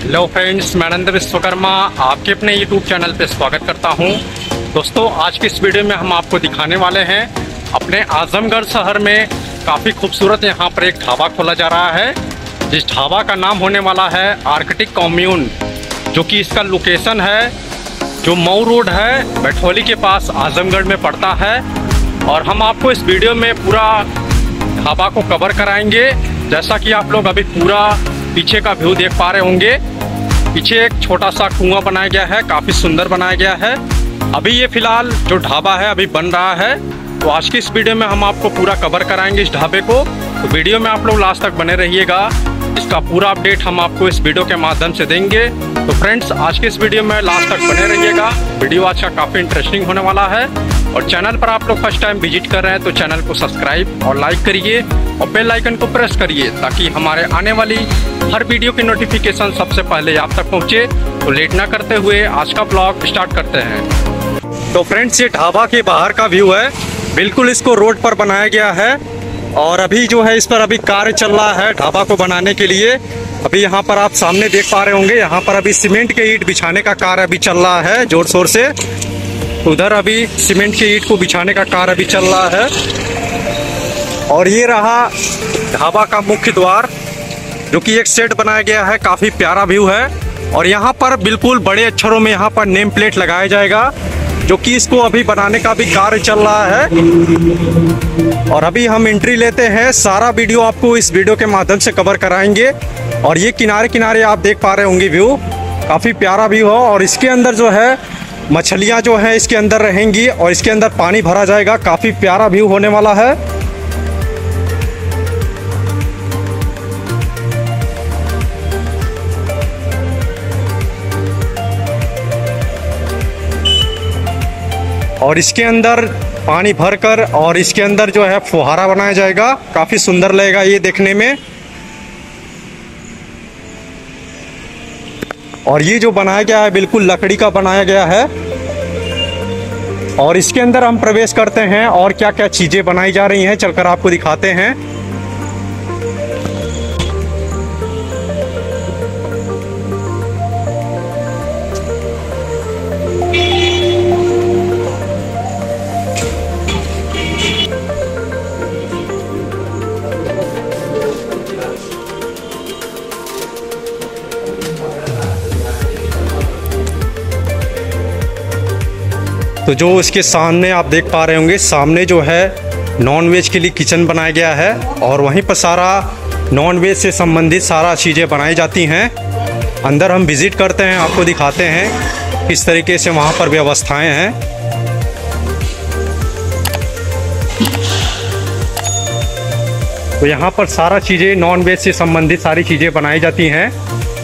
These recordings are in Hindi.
हेलो फ्रेंड्स, मैं आनंद विश्वकर्मा आपके अपने यूट्यूब चैनल पे स्वागत करता हूं। दोस्तों, आज की इस वीडियो में हम आपको दिखाने वाले हैं अपने आजमगढ़ शहर में काफ़ी खूबसूरत यहां पर एक ढाबा खोला जा रहा है, जिस ढाबा का नाम होने वाला है आर्कटिक कॉम्यून, जो कि इसका लोकेशन है जो मऊ रोड है बैठोली के पास आजमगढ़ में पड़ता है। और हम आपको इस वीडियो में पूरा ढाबा को कवर कराएंगे। जैसा कि आप लोग अभी पूरा पीछे का व्यू देख पा रहे होंगे, पीछे एक छोटा सा कुआं बनाया गया है, काफ़ी सुंदर बनाया गया है। अभी ये फिलहाल जो ढाबा है अभी बन रहा है, तो आज की इस वीडियो में हम आपको पूरा कवर कराएंगे इस ढाबे को। तो वीडियो में आप लोग लास्ट तक बने रहिएगा, इसका पूरा अपडेट हम आपको इस वीडियो के माध्यम से देंगे। तो फ्रेंड्स, आज के इस वीडियो में लास्ट तक बने रहिएगा। वीडियो आज का काफ़ी इंटरेस्टिंग होने वाला है। और चैनल पर आप लोग फर्स्ट टाइम विजिट कर रहे हैं तो चैनल को सब्सक्राइब और लाइक करिए और बेल आइकन को प्रेस करिए, ताकि हमारे आने वाली हर वीडियो की नोटिफिकेशन सबसे पहले आप तक पहुंचे। तो लेट ना करते हुए आज का ब्लॉग स्टार्ट करते हैं। तो फ्रेंड्स, ये ढाबा के बाहर का व्यू है, बिल्कुल इसको रोड पर बनाया गया है। और अभी जो है इस पर अभी कार्य चल रहा है ढाबा को बनाने के लिए। अभी यहाँ पर आप सामने देख पा रहे होंगे, यहाँ पर अभी सीमेंट के ईंट बिछाने का कार्य अभी चल रहा है जोर शोर से। उधर अभी सीमेंट के ईंट को बिछाने का कार्य अभी चल रहा है। और ये रहा ढाबा का मुख्य द्वार, जो कि एक सेट बनाया गया है, काफ़ी प्यारा व्यू है। और यहाँ पर बिल्कुल बड़े अक्षरों में यहाँ पर नेम प्लेट लगाया जाएगा, जो कि इसको अभी बनाने का भी कार्य चल रहा है। और अभी हम एंट्री लेते हैं, सारा वीडियो आपको इस वीडियो के माध्यम से कवर कराएंगे। और ये किनारे किनारे आप देख पा रहे होंगे व्यू, काफ़ी प्यारा व्यू है। और इसके अंदर जो है मछलियाँ जो है इसके अंदर रहेंगी और इसके अंदर पानी भरा जाएगा, काफ़ी प्यारा व्यू होने वाला है। और इसके अंदर पानी भरकर और इसके अंदर जो है फुहारा बनाया जाएगा, काफ़ी सुंदर लगेगा ये देखने में। और ये जो बनाया गया है बिल्कुल लकड़ी का बनाया गया है। और इसके अंदर हम प्रवेश करते हैं और क्या क्या चीज़ें बनाई जा रही हैं चलकर आपको दिखाते हैं। तो जो इसके सामने आप देख पा रहे होंगे, सामने जो है नॉन वेज के लिए किचन बनाया गया है। और वहीं पर सारा नॉन वेज से संबंधित सारा चीज़ें बनाई जाती हैं। अंदर हम विज़िट करते हैं, आपको दिखाते हैं किस तरीके से वहाँ पर व्यवस्थाएं हैं। तो यहाँ पर सारा चीज़ें नॉन वेज से संबंधित सारी चीज़ें बनाई जाती हैं।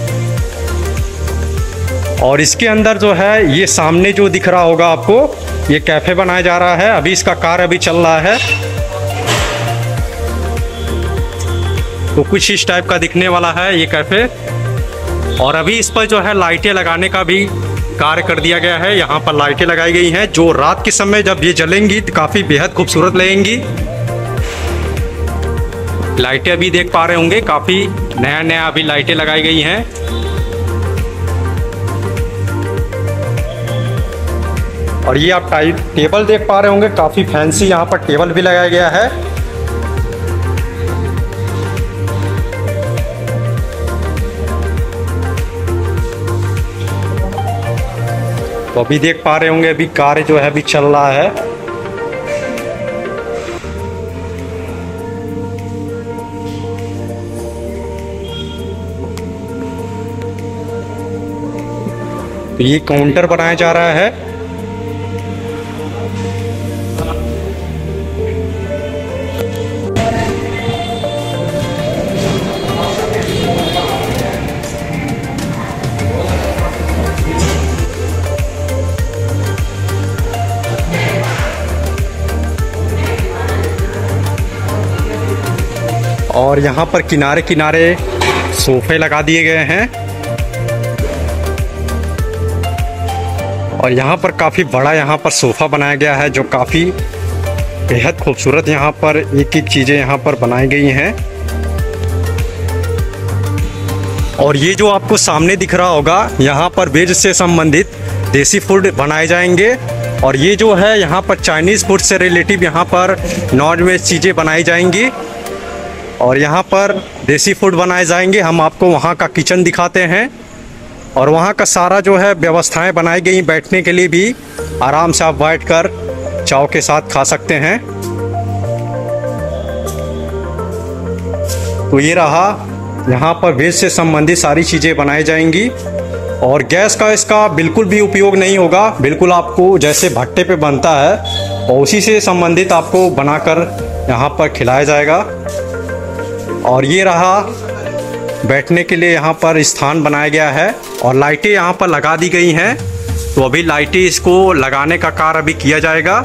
और इसके अंदर जो है ये सामने जो दिख रहा होगा आपको, ये कैफ़े बनाया जा रहा है, अभी इसका कार्य अभी चल रहा है। तो कुछ इस टाइप का दिखने वाला है ये कैफ़े। और अभी इस पर जो है लाइटें लगाने का भी कार्य कर दिया गया है। यहाँ पर लाइटें लगाई गई हैं, जो रात के समय जब ये जलेंगी तो काफ़ी बेहद खूबसूरत लगेंगी। लाइटें अभी देख पा रहे होंगे, काफ़ी नया नया अभी लाइटें लगाई गई हैं। और ये आप टेबल देख पा रहे होंगे, काफ़ी फैंसी यहाँ पर टेबल भी लगाया गया है। तो अभी देख पा रहे होंगे, अभी कार्य जो है अभी चल रहा है। तो ये काउंटर बनाया जा रहा है। और यहाँ पर किनारे किनारे सोफे लगा दिए गए हैं। और यहाँ पर काफ़ी बड़ा यहाँ पर सोफ़ा बनाया गया है, जो काफ़ी बेहद खूबसूरत यहाँ पर एक एक चीज़ें यहाँ पर बनाई गई हैं। और ये जो आपको सामने दिख रहा होगा, यहाँ पर वेज से संबंधित देसी फूड बनाए जाएंगे। और ये जो है यहाँ पर चाइनीज़ फूड से रिलेटिव यहाँ पर नॉन वेज चीज़ें बनाई जाएंगी और यहाँ पर देसी फूड बनाए जाएंगे। हम आपको वहाँ का किचन दिखाते हैं और वहाँ का सारा जो है व्यवस्थाएं बनाई गई बैठने के लिए भी, आराम से आप बैठकर चाव के साथ खा सकते हैं। तो ये रहा, यहाँ पर वेज से संबंधित सारी चीज़ें बनाई जाएंगी और गैस का इसका बिल्कुल भी उपयोग नहीं होगा। बिल्कुल आपको जैसे भट्टे पे बनता है और उसी से संबंधित आपको बनाकर यहाँ पर खिलाया जाएगा। और ये रहा, बैठने के लिए यहाँ पर स्थान बनाया गया है और लाइटें यहाँ पर लगा दी गई हैं। तो अभी लाइटें इसको लगाने का कार्य अभी किया जाएगा।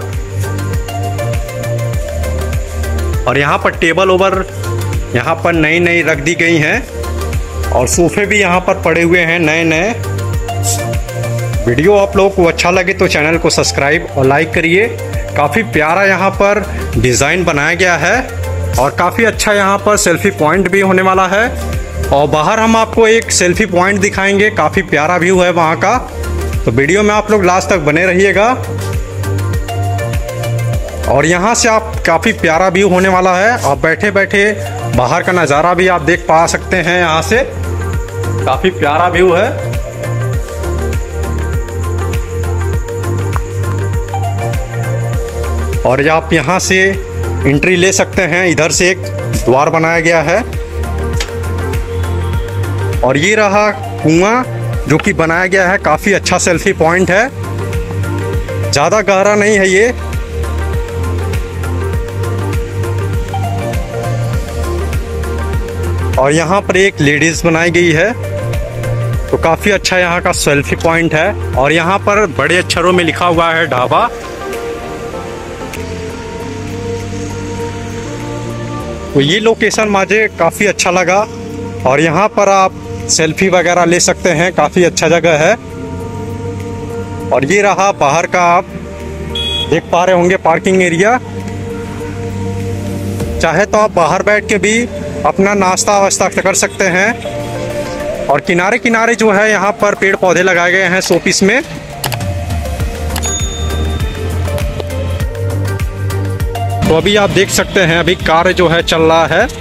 और यहाँ पर टेबल ओवर यहाँ पर नई नई रख दी गई हैं और सोफे भी यहाँ पर पड़े हुए हैं नए नए। वीडियो आप लोगों को अच्छा लगे तो चैनल को सब्सक्राइब और लाइक करिए। काफ़ी प्यारा यहाँ पर डिज़ाइन बनाया गया है और काफ़ी अच्छा यहाँ पर सेल्फी पॉइंट भी होने वाला है। और बाहर हम आपको एक सेल्फी पॉइंट दिखाएंगे, काफ़ी प्यारा व्यू है वहाँ का। तो वीडियो में आप लोग लास्ट तक बने रहिएगा। और यहाँ से आप काफ़ी प्यारा व्यू होने वाला है। आप बैठे बैठे बाहर का नज़ारा भी आप देख पा सकते हैं। यहाँ से काफ़ी प्यारा व्यू है। और आप यहाँ से एंट्री ले सकते हैं। इधर से एक द्वार बनाया गया है और ये रहा कुआं जो कि बनाया गया है। काफ़ी अच्छा सेल्फी पॉइंट है, ज़्यादा गहरा नहीं है ये। और यहाँ पर एक लेडीज़ बनाई गई है। तो काफ़ी अच्छा यहाँ का सेल्फी पॉइंट है। और यहाँ पर बड़े अक्षरों में लिखा हुआ है ढाबा। तो ये लोकेशन मुझे काफ़ी अच्छा लगा और यहाँ पर आप सेल्फी वगैरह ले सकते हैं। काफ़ी अच्छा जगह है। और ये रहा बाहर का, आप देख पा रहे होंगे पार्किंग एरिया। चाहे तो आप बाहर बैठ के भी अपना नाश्ता वास्ता कर सकते हैं। और किनारे किनारे जो है यहाँ पर पेड़ पौधे लगाए गए हैं शोपीस में। तो अभी आप देख सकते हैं, अभी कार्य जो है चल रहा है।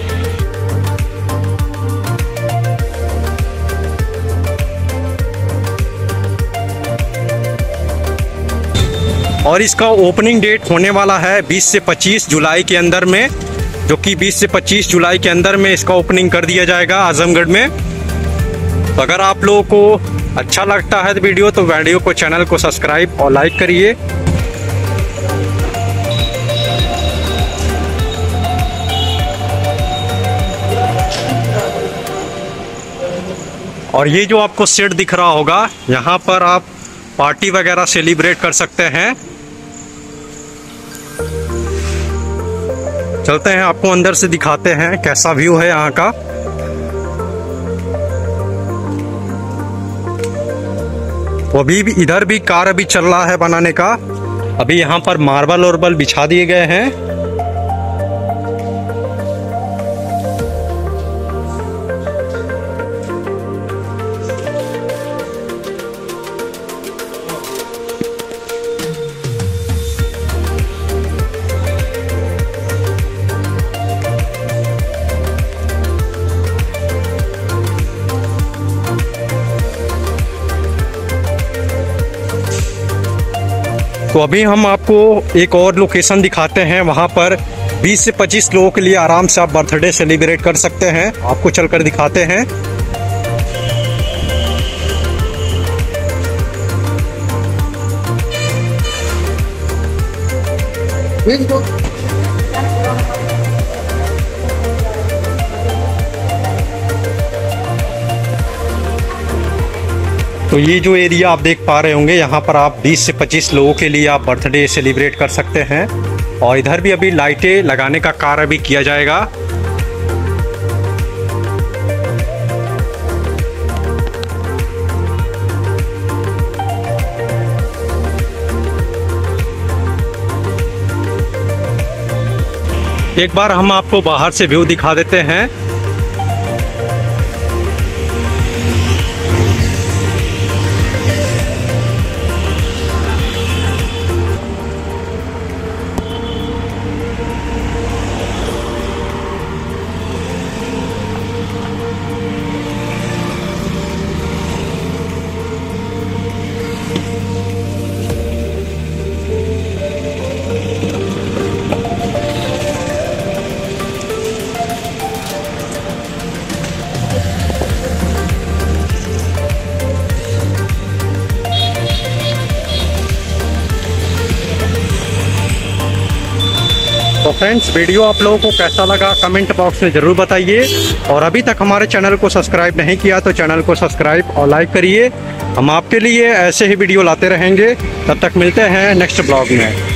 और इसका ओपनिंग डेट होने वाला है 20 से 25 जुलाई के अंदर में, जो कि 20 से 25 जुलाई के अंदर में इसका ओपनिंग कर दिया जाएगा आजमगढ़ में। तो अगर आप लोगों को अच्छा लगता है तो वीडियो को चैनल को सब्सक्राइब और लाइक करिए। और ये जो आपको सेट दिख रहा होगा, यहाँ पर आप पार्टी वगैरह सेलिब्रेट कर सकते हैं। चलते हैं, आपको अंदर से दिखाते हैं कैसा व्यू है यहाँ का। तो अभी इधर भी कार्य अभी चल रहा है बनाने का। अभी यहाँ पर मार्बल वार्बल बिछा दिए गए हैं। तो अभी हम आपको एक और लोकेशन दिखाते हैं। वहाँ पर 20 से 25 लोगों के लिए आराम से आप बर्थडे सेलिब्रेट कर सकते हैं। आपको चलकर दिखाते हैं। तो ये जो एरिया आप देख पा रहे होंगे, यहाँ पर आप 20 से 25 लोगों के लिए आप बर्थडे सेलिब्रेट कर सकते हैं। और इधर भी अभी लाइटें लगाने का कार्य भी किया जाएगा। एक बार हम आपको बाहर से व्यू दिखा देते हैं। तो फ्रेंड्स, वीडियो आप लोगों को कैसा लगा कमेंट बॉक्स में ज़रूर बताइए, और अभी तक हमारे चैनल को सब्सक्राइब नहीं किया तो चैनल को सब्सक्राइब और लाइक करिए। हम आपके लिए ऐसे ही वीडियो लाते रहेंगे। तब तक मिलते हैं नेक्स्ट ब्लॉग में।